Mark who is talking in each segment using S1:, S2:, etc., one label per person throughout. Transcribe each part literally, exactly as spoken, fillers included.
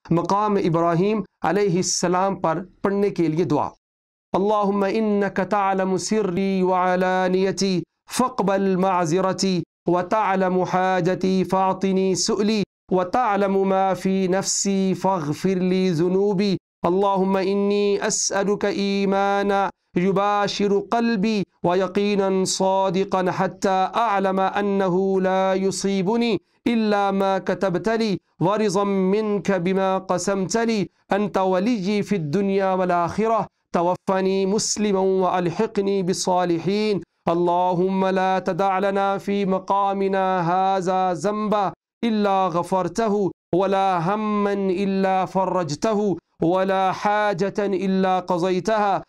S1: مقام ابراہیم علیہ السلام پر پڑھنے کے لیے دعا۔ اللہم انک تعلم سری وعلانیتی فاقبل معذرتی وتعلم حاجتی فاعطنی سؤلی وتعلم ما فی نفسی فاغفر لی ذنوبی اللہم انی اسألک ایمانا يباشر قلبي ويقينا صادقا حتى أعلم أنه لا يصيبني إلا ما كتبت لي ورضا منك بما قسمت لي أنت ولي في الدنيا والآخرة توفني مسلما وألحقني بالصالحين اللهم لا تدع لنا في مقامنا هذا ذنبا إلا غفرته ولا هما إلا فرجته ولا حاجة إلا قضيتها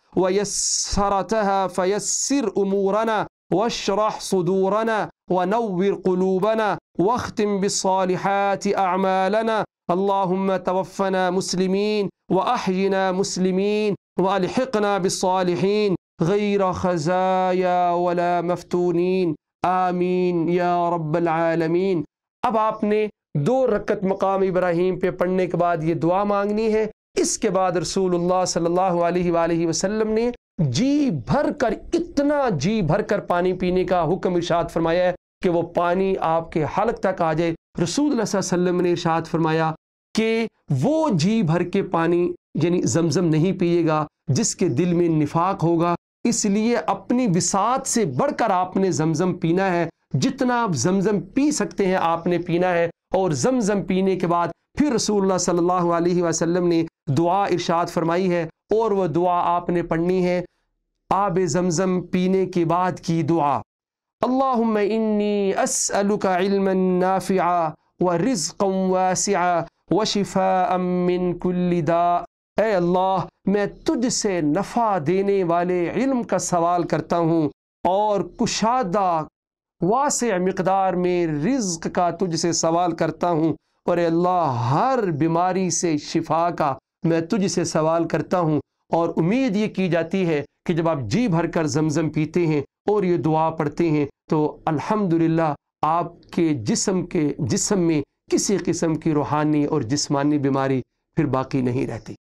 S1: ويسرتها فيسر أمورنا واشرح صدورنا ونور قلوبنا واختم بالصالحات أعمالنا اللهم توفنا مسلمين وأحينا مسلمين وألحقنا بالصالحين غير خزايا ولا مفتونين آمین یا رب العالمین۔ اب آپ نے دو رکعت مقام ابراہیم پہ پڑھنے کے بعد یہ دعا مانگنی ہے۔ اس کے بعد رسول اللہ صلی اللہ علیہ وآلہ وسلم نے جی بھر کر، اتنا جی بھر کر پانی پینے کا حکم ارشاد فرمایا ہے کہ وہ پانی آپ کے حلق تک آ جائے۔ رسول اللہ صلی اللہ علیہ وسلم نے ارشاد فرمایا کہ وہ جی بھر کے پانی یعنی زمزم نہیں پیے گا جس کے دل میں نفاق ہوگا، اس لیے اپنی بساط سے بڑھ کر آپ نے زمزم پینا ہے۔ جتنا آپ زمزم پی سکتے ہیں آپ نے پینا ہے، اور زمزم پینے کے بعد پھر رسول اللہ صلی اللہ علیہ وسلم نے دعا ارشاد فرمائی ہے، اور وہ دعا آپ نے پڑھنی ہے آب زمزم پینے کے بعد کی دعا۔ اللہم انی اسألک علما نافعا ورزقا واسعا وشفاء من کل داء۔ اے اللہ، میں تجھ سے نفع دینے والے علم کا سوال کرتا ہوں، اور کشادہ واسع مقدار میں رزق کا تجھ سے سوال کرتا ہوں، اور اے اللہ ہر بیماری سے شفا کا میں تجھ سے سوال کرتا ہوں۔ اور امید یہ کی جاتی ہے کہ جب آپ جی بھر کر زمزم پیتے ہیں اور یہ دعا پڑھتے ہیں تو الحمدللہ آپ کے جسم کے جسم میں کسی قسم کی روحانی اور جسمانی بیماری پھر باقی نہیں رہتی۔